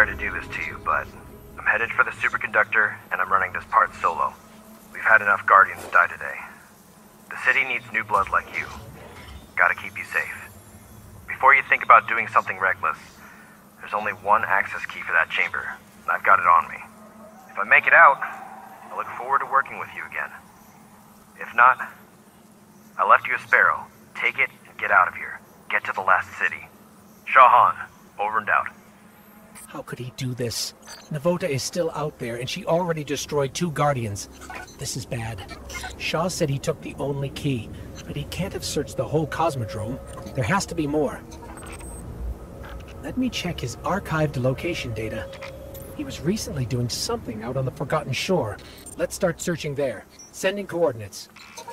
sorry to do this to you, but I'm headed for the superconductor, and I'm running this part solo. We've had enough Guardians die today. The city needs new blood like you. Gotta keep you safe. Before you think about doing something reckless, there's only one access key for that chamber, and I've got it on me. If I make it out, I look forward to working with you again. If not, I left you a sparrow. Take it and get out of here. Get to the last city. Shahan, over and out. How could he do this? Navota is still out there, and she already destroyed 2 Guardians. This is bad. Shaw said he took the only key, but he can't have searched the whole Cosmodrome. There has to be more. Let me check his archived location data. He was recently doing something out on the Forgotten Shore. Let's start searching there. Sending coordinates.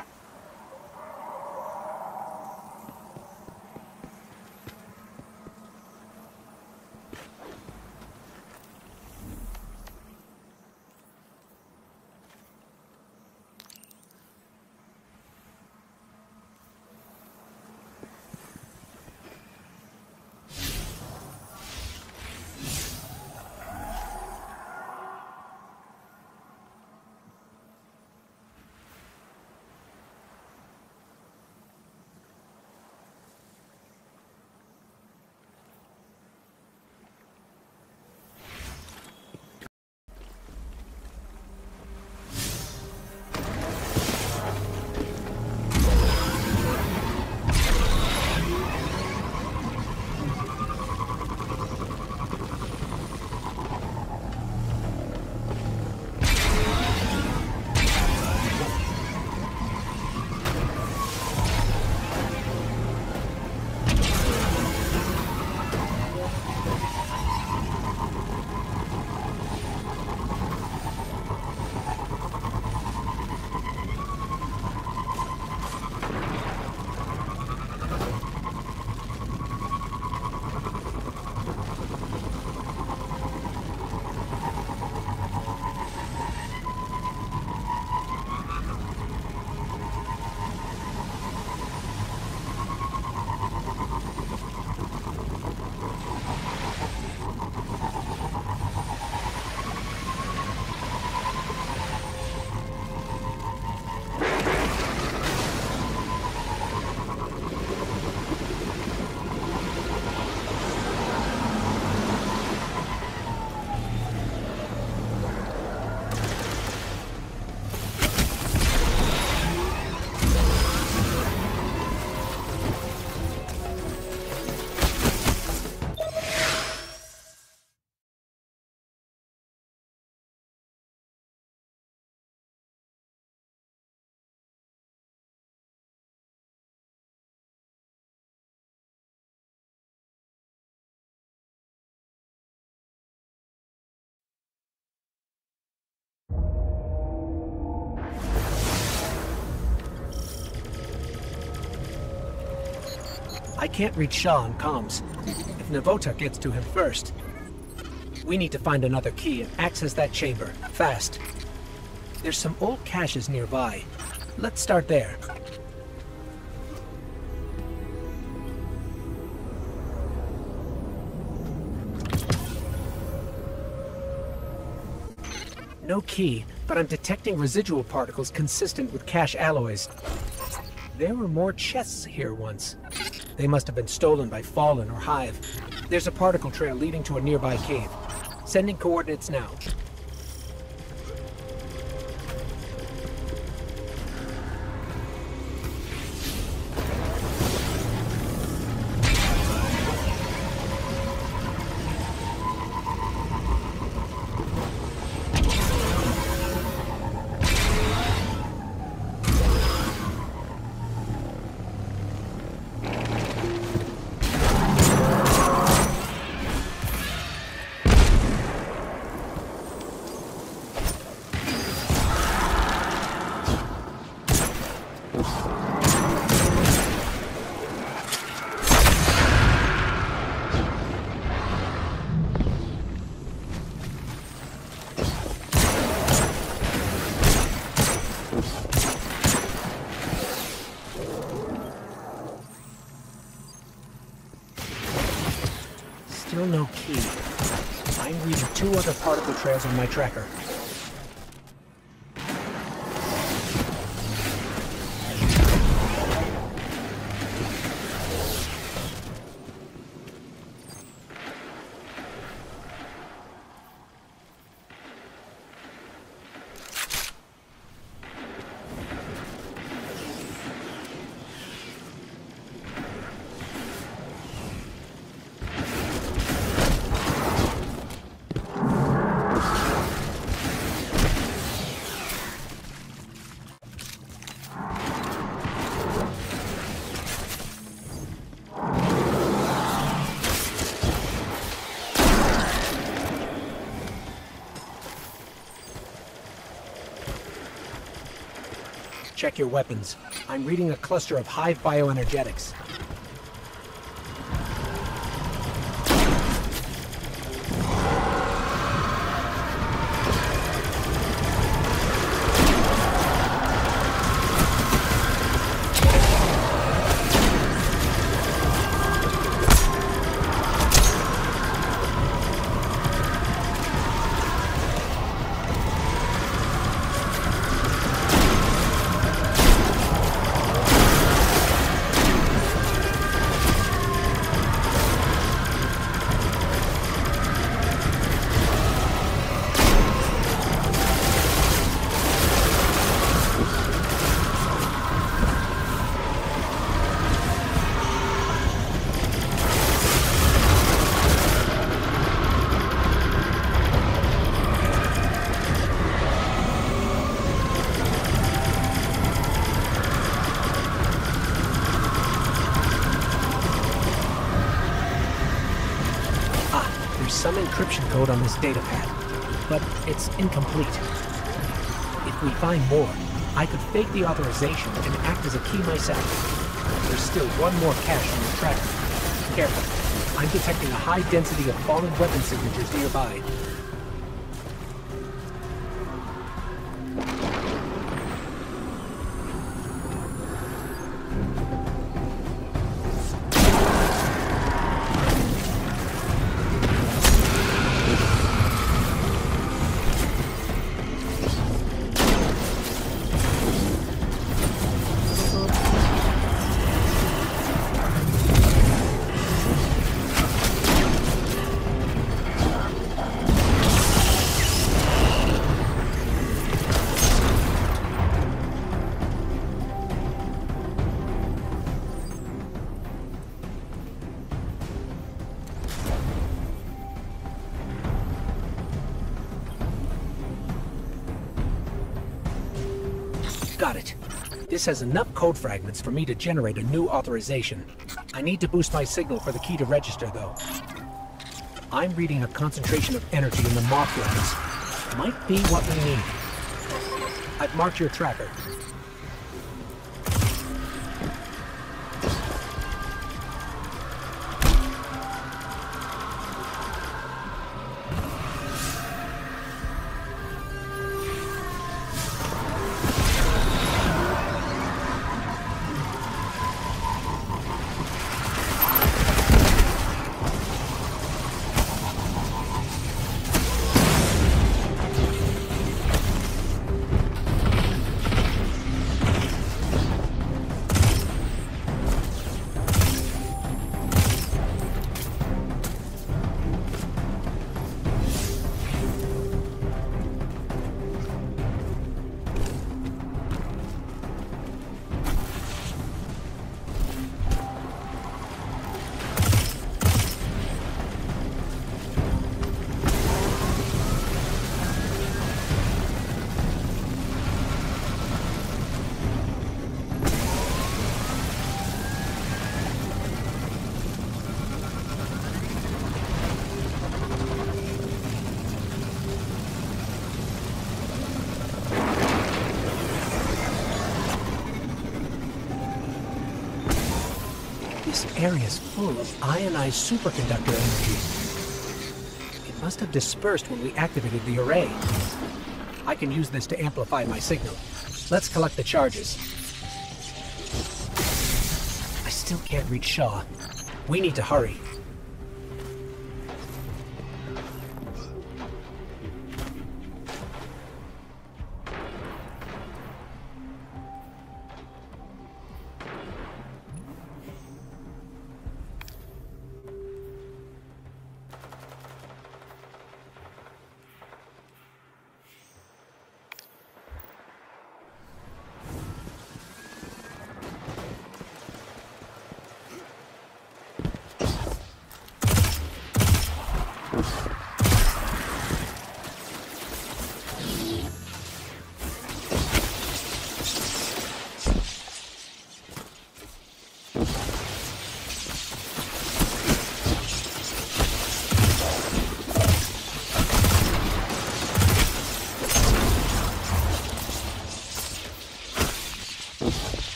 I can't reach Shaw on comms. If Navota gets to him first. We need to find another key and access that chamber, fast. There's some old caches nearby. Let's start there. No key, but I'm detecting residual particles consistent with cache alloys. There were more chests here once. They must have been stolen by Fallen or Hive. There's a particle trail leading to a nearby cave. Sending coordinates now. Still no key. I'm reading 2 other particle trails on my tracker. Check your weapons. I'm reading a cluster of Hive bioenergetics. Some encryption code on this data pad, but it's incomplete. If we find more, I could fake the authorization and act as a key myself. There's still one more cache on the tracker. Careful. I'm detecting a high density of fallen weapon signatures nearby. Got it. This has enough code fragments for me to generate a new authorization. I need to boost my signal for the key to register, though. I'm reading a concentration of energy in the mothlands. Might be what we need. I've marked your tracker. This area is full of ionized superconductor energy. It must have dispersed when we activated the array. I can use this to amplify my signal. Let's collect the charges. I still can't reach Shaw. We need to hurry.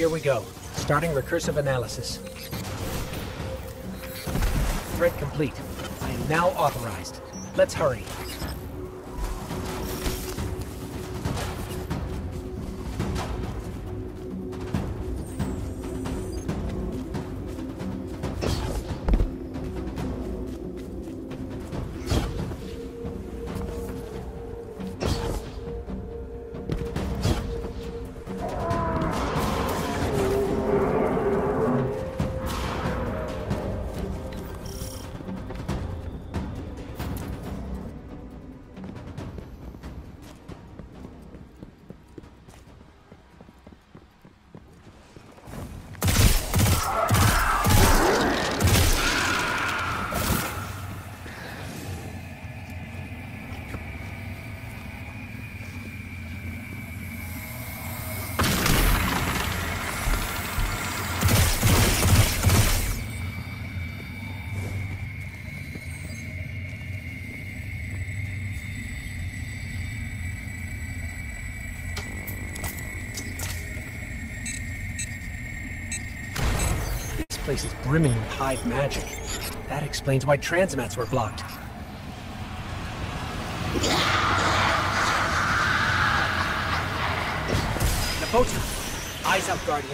Here we go. Starting recursive analysis. Thread complete. I am now authorized. Let's hurry. This place is brimming with hive magic. That explains why transmats were blocked. Navota! Eyes up, Guardian.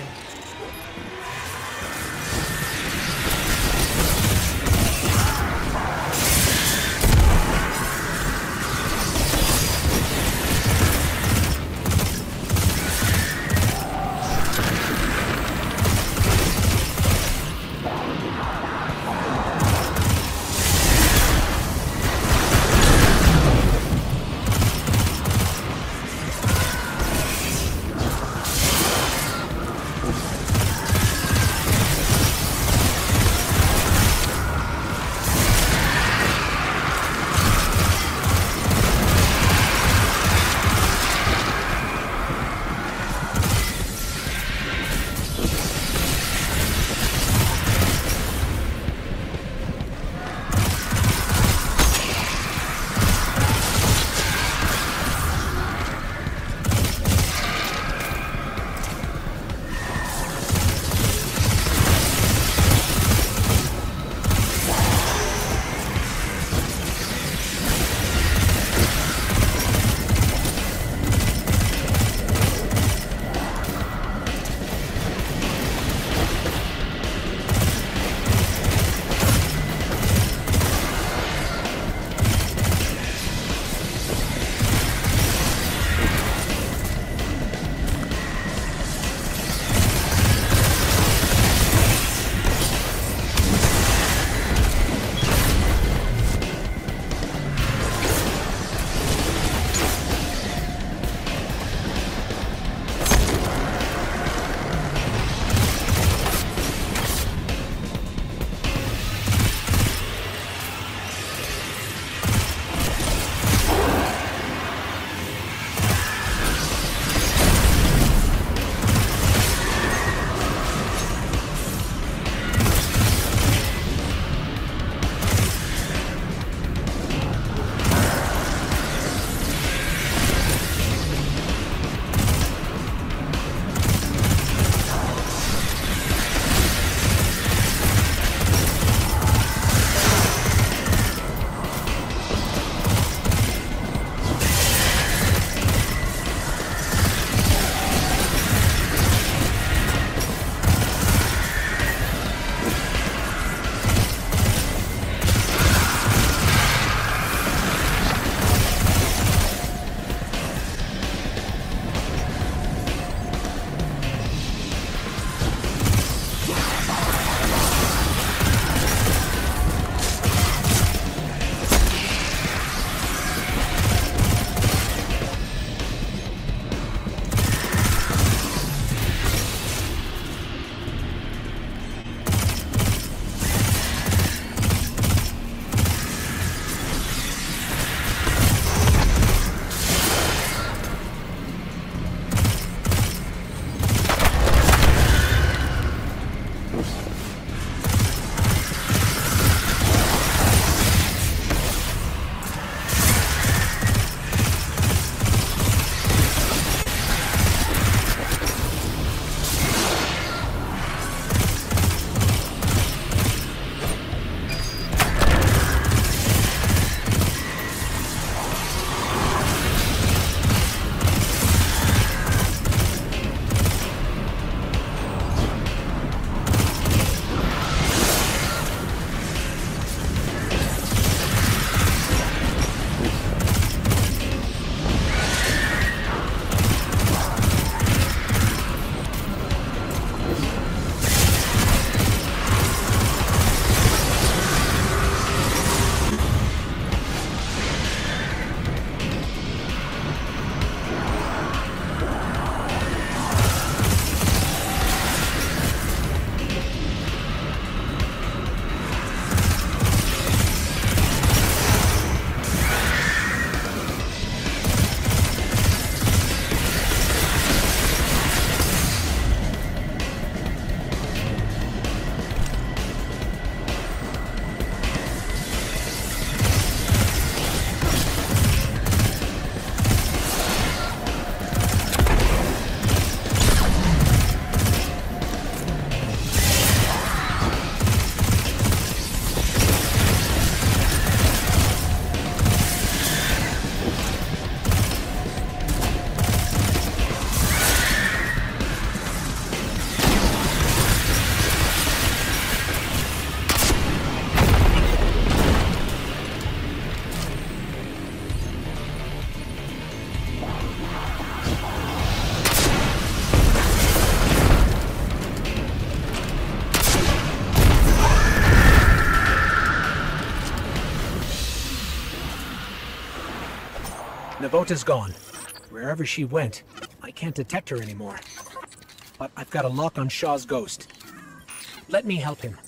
Navota's gone. Wherever she went, I can't detect her anymore. But I've got a lock on Shaw's ghost. Let me help him.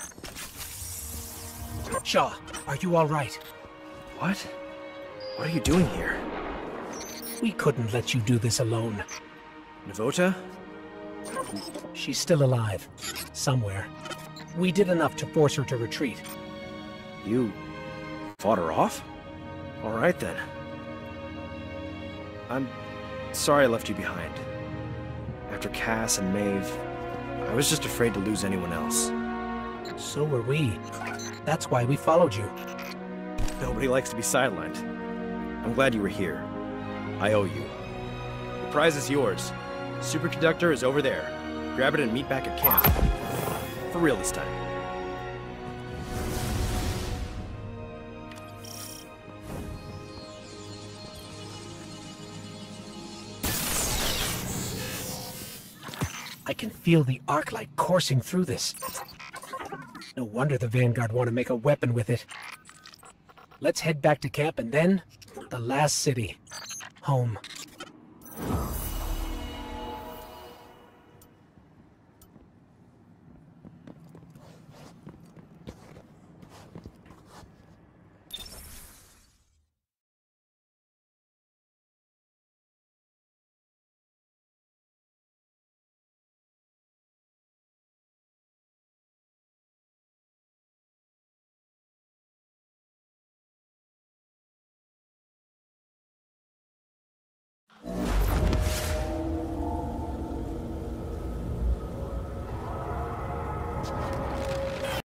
Shaw, are you all right? What? What are you doing here? We couldn't let you do this alone. Navota? She's still alive. Somewhere. We did enough to force her to retreat. You fought her off? Alright then. I'm sorry I left you behind. After Cass and Maeve, I was just afraid to lose anyone else. So were we. That's why we followed you. Nobody likes to be sidelined. I'm glad you were here. I owe you. The prize is yours. Superconductor is over there. Grab it and meet back at camp. For real this time. I can feel the arc light coursing through this. No wonder the Vanguard want to make a weapon with it. Let's head back to camp and then the last city. Home.